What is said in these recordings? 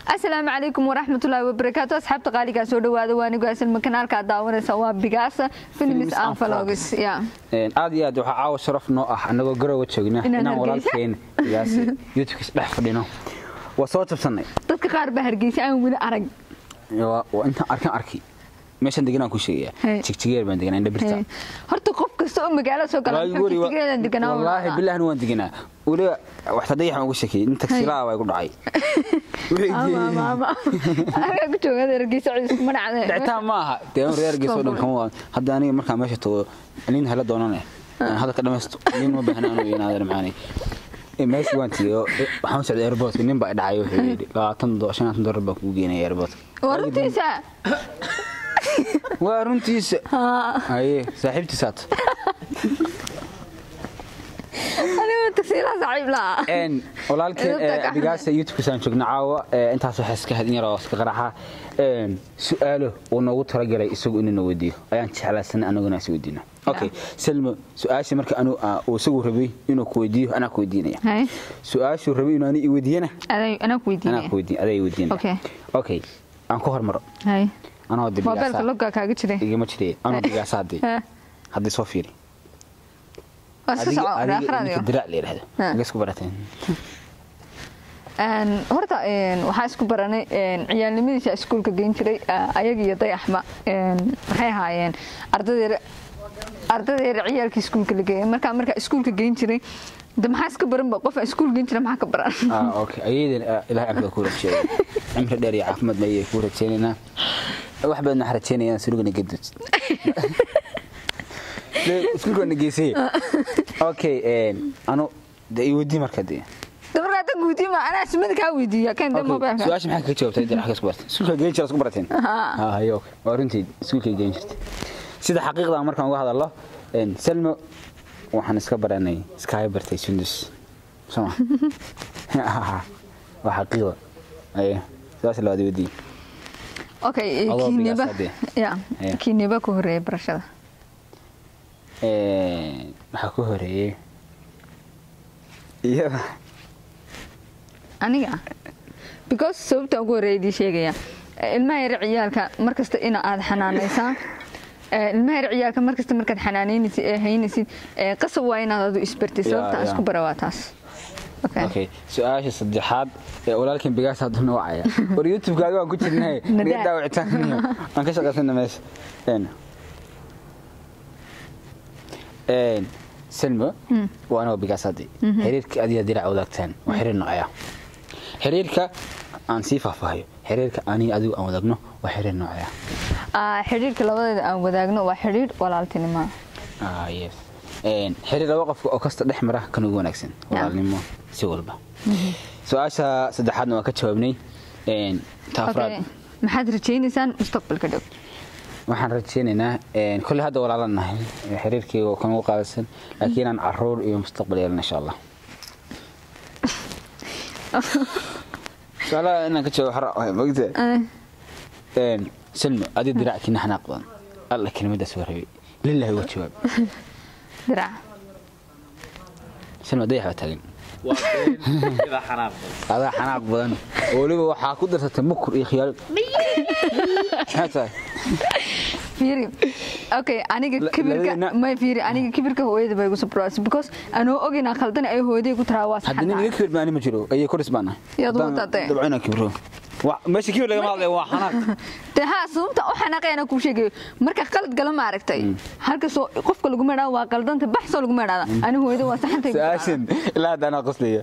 السلام عليكم ورحمة الله وبركاته أصحاب تقاليك سو دواada waan gaasan kanaalka daawanaysa waa bigaasa films aan vlogs ya aad iyo aad waxa caawa sharaf noo ah anagoo garow joogna inaan walaalkeen bigaas youtube dhex fadhino waa soo tabsanay dadka qaar ba hargeysa aan wali arag waa inta arki meeshan deganaan ku sheegaya jigjigeer baan deganaa inda birta horta qof kasta oo magaalada soo galay jigjigeer deganaa wallahi billahi waan deganaa waliba wax tadayax ugu sheekay inta taxilaa way ku dhacay mama aniga ku joogaa hargeysa cusub ma dhacday dhactaa ma aha teen reer hargeysa dhan kan waa hadda aniga markaa meesha tago nin hala doonane hada ka dhamaysto nin ma baahnaa inuu yinaado macaani meesha waan tiyo waxaan socday airport nin baa dhacay wuxuu yiri $25 baa ku geenay airport wartiisa وارنتيس اي صاحبتي سات انا تسيلا صاحب لا ان ولالكين بيغاس يوتيوب كان جوجنا عاوا انتاس waxa iska hadin yaro iska qaraxa su'aalo oo noogu talagalay isagu inuu weydiyo ayaan jeclaasana anaguna is weydiino okay salmo su'aasha marka anu oo isagu rabay inuu ku weydiyo ana ku weydiinaya su'aashu rabay inuu ani weydiiyana ana ku weydiinaya okay aan ku hormaro أنا أودي بيجاسا. ما بالك لقى كاجتري. إيه ما تشتري. أنا بيجاسا دي. هذا صوفيري. أساسا آخر هذا. الدراع لي هذا. جالس كبرتين. هرتا وحاس كبرنا عيال لميش أسكول كجينشري أيجي يطيح أحمى هاي هاي أرتدي عيال كسكول كلجي مركا أسكول كجينشري ده محاس كبرن بقف أسكول جينشري محا كبرن. أوكي أيد إلى عمر كورة شيء. عمر داري أحمد ماي كورة شيء واحد بدنا حرتين يا سلوكنا جدد. سلوكنا جيسي. أوكي أنا ده يودي مركزي. ده مركز يودي ما أنا اسمه كاودي كان ده ما بعرف. سؤال محك كتشوف تدري حاجة سكبرت. سلوك جينشر سكبرتين. هيوك. ورنتي سلوك جينشر. سيدا حقيقة مركز واحد الله سلمى وحنا سكبر أنا سكايبر تيسندس. سمع. وحقيقة. أيه. سؤال اللي ودي. اوكي كينيبا يا كينيبا ku horeeyay barashada waxa ku horeeyay iyo aniga because sababta ugu horeeyay sheegaya ilmaha yar ciyaalka markasta in aad xanaanaysaa ilmaha yar ciyaalka markasta markaad xanaanaysid qasab waa inaad isbartay sababta isku barawaataas اوكي سؤال صدحات ولكن بيغاس هذا نوعيه واليوتيوب كاغا waan ku jirnay niga daawactaan aan ka shaqeysana meesha سلمى وانا بيغاس هذه xiriirka adiga dirac wadaagtaan waa xiriir nooca xiriirka aan si faahfaahiyo xiriirka ani adigu aan wadaagno waa xiriir nooca xiriirka labadeeda aan wadaagno waa xiriir walaaltinimo yes xiriir laba qof oo kasta dhex mara kan ugu wanaagsan walaalnimo si walba su'aasha saddexaadna waa ka jawaabnay taafraad maxaad rajaynaysaan mustaqbalka dhow waxaan rajaynaynaa kulli hadda walaalanahay xiriirkayga kan ugu qaadaysan laakiin aan caruur iyo mustaqbal yeelana insha Allah sala inaan ka jawaab xara magta سلمى ادي دراعك نحن قبان الله كلمه سو ربي لله هو جواب درع سلمى ديحه تاغن كذا حناق هذا حناق بدن وليبا waxa ku darsatay mukur iyo khiyaal hata fiiri okay aniga kibirka ma fiiri aniga kibirka hooyada bay ugu surprise because anoo ogina khaldan ay hooyaday ku tarawas hadda nin kibir baan ma jiro ay koris baana dabcina kibro ماشي كيف لقى ماضي وحناق تها سومتا او حناقينا ku sheegay marka qalad gal ma aragtay halka soo qofka lagu meeraa waa qaldanta baxso lagu meeraa ani hooyada waa saxantay saasin ila dana qosliya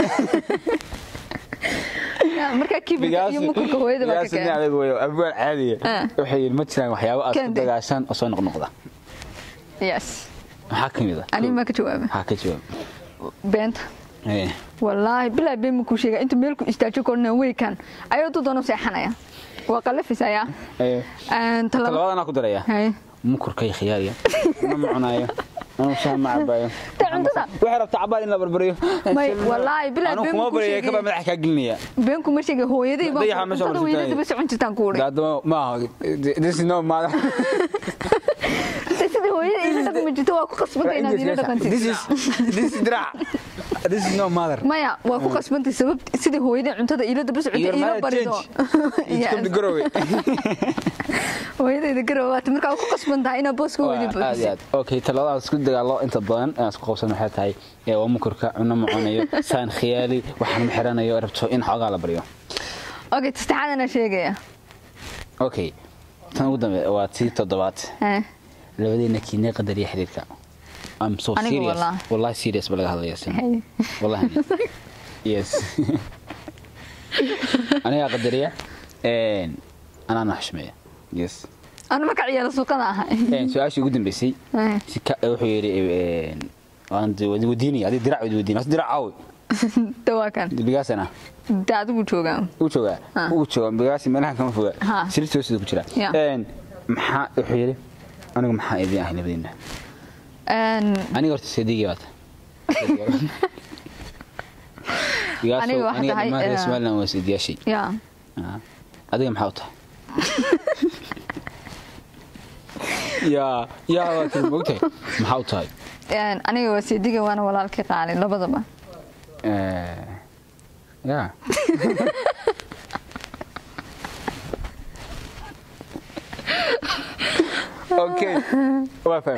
marka kibirka iyo mukurka hooyada waa ka keen adigu way abwal caadiye waxay ma jiraan waxyaabo aad ku dagaashan oo soo noqnoqda yes waxa kamida ani ma ka jawaab ha ka jawaab beenta والله بلا بيم كل شيء أنت ملك استأجر كنا ويكان أيوة تدونو سيحنايا وقال في سيا أنت لا أنا قدر يا مكر كي خياريا ما معنايا أنا مش مع بايا تعبت وحرب تعبان إلا بربريو والله بلا بيم أنا كم بريء كم ملح كجنية بينكم مش يجي هو يدي هذا ويدي بس عند تنقول ما this is no ما هو يدي إذا تكون مجتوا قصبة إن هذه لا this is دراع this is no mother. maya waa ku qasbantay sabab sidii hooyada cuntada ila daba socotay Your ila mother barido change. It's come to grow it. hooyada garowaat markaa ku qasbantahay ina booska hooyada buuxiso okay talada isku dagaalo inta badan isku qabsan waxay tahay waa mukurka cunno macunayo saan khiyaali waxaan xiranayo rabto in xoogaa la bariyo okay tastaxadana sheegaya okay tan ugu dambe waa tii toddobaad labadeena kiinay qadariya xiriirka I'm so serious wallahi serious balaga hadlaya sin wallahi yes aniga qadariya ana naxshmeeya yes أنا ما كعيال سوقنا سؤال شو قدم بسي وحيري عند وديني هذه درع وديني بس درع عاوي تواكن بقاس أنا دادو وشوغا بقاس ما كم فوق سلسلة وسيد كشرا محا وحيري أنا محا إذا أهل بدينا أنا قلت سيدي جوات أنا ما اسمه لنا وسيدي شيء يا هذا محاوطة يا لكن موتي محاوطة أنا وسيدي وأنا ولا الكيق علي لا بضبة يا اوكي وافهم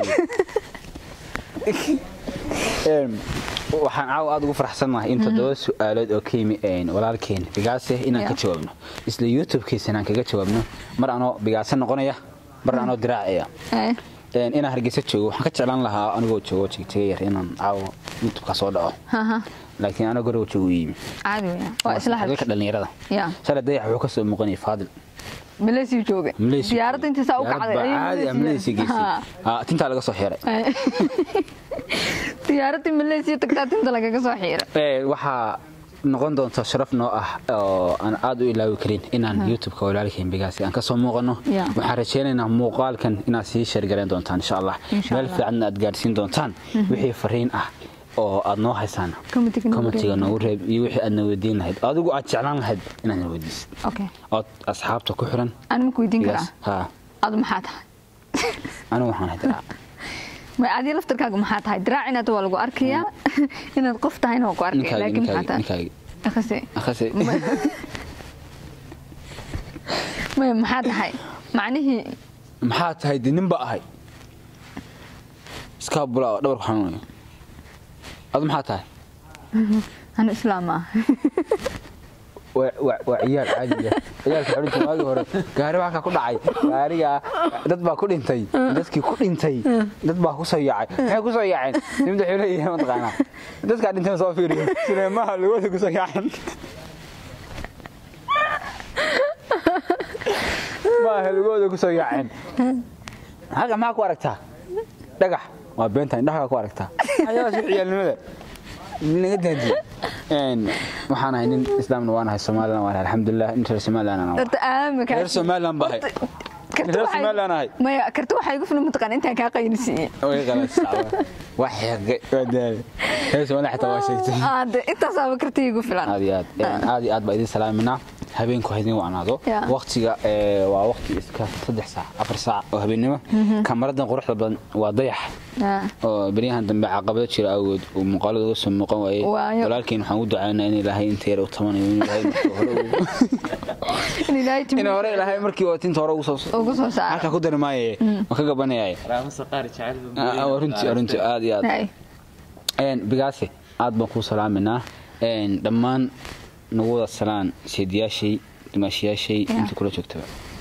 waxaan caaw aad ugu faraxsanahay inta doo su'aalood oo kiimeen walaalkeen bigaase inaan ka jawaabno isla YouTube-kiisana kaga jawaabno mar aano bigaase noqonaya mar aano diraacaya inaan hargeysa joogo waxaan ka jeclaan lahaa anigoo joogo jigjiga inaan caaw YouTube ka soo dhaco laakiin ana guriga joogo yimi caadi weyn waa isla hadalka dhalinyarada saladay wuxuu ka soo muuqanay Faadil Malaysia jooga diyaaradda inta saa u kacday ay Malaysia geesi tinta laga soo xiray diyaaradda Malaysia tagtaa tinta laga soo xiray waxa noqon doonta sharaf noo ah oo aan aad u ilaawi karin inaan YouTube-ka walaalkeen bigaasi aan ka soo muuqano waxaan rajaynaynaa muuqaalkan inaad sii share gareyn doontaan insha Allah meel fiican aad gaarsiin doontaan wixii fariin ah oo aad noo haysaan commentiga noo reeb iyo wixii aad noo weydiin lahayd adigu aad jeclaan lahayd inaad noo weydiisid okay oo asxaabta ku xiran aan ku weydiin karaa ha aad maxaa tahay anigu waxaan haydaa ma aad laftarkaaga maxaa tahay diraac inaad waa lagu arkiyaa inaad qof tahay inuu ku arkiyo laakiin maxaa tahay akhasi ma maxaa tahay macnihi maxaa tahay ninba ahay iska bula dhowr xanuun أظن محاتها أنا إسلام وعيال عادي عيال حريت ما جهر كهرباء ككل عاي كهرباء تطبع كل إنتي دتك كل إنتي تطبع كسيعة هي كسيعة نمدح عليه ما تقعنا دتك قاعد إنتي مسافرين سلام ما هالوقت كسيعة ما هالوقت كسيعة هذا ما كواركتها دقح waa beenta indhaha ku aragtaa ayaa si ciyaalnimada naga daadi waxaan ahay nin islaamna waan ahay Soomaaliland waan alxamdulillah inta Soomaaliland ana Soomaaliland bahay kartu Soomaaliland ahay ma kartu waxay igu filan mataqaan inta ka qaynisiin way qalas waxay wadaad Soomaaliland xitaa waa sheegtay inta sabab kartu igu filan aad baa idin salaaminaa habeenku haydin wanaado waqtiga waa waqti iska 3 saac 4 saac oo habeenimo kameradan quruxda badan waa dayax oo bariyahan dambe caqabado jira awood oo muuqaalada uga soo muuqan waayay walaalkeen waxaan u ducaynaa in Ilaahay inta yar u tamanayo in hore Ilaahay markii oo tinta hore ugu soo saaray halka ku darmaayay ma ka gabanayay raamsa qaar jacayl runtii aad iyo aad bigaasi aad baan ku salaaminaa dhammaan نقول السلام سيدياشي دمشياشي انت كله تكتب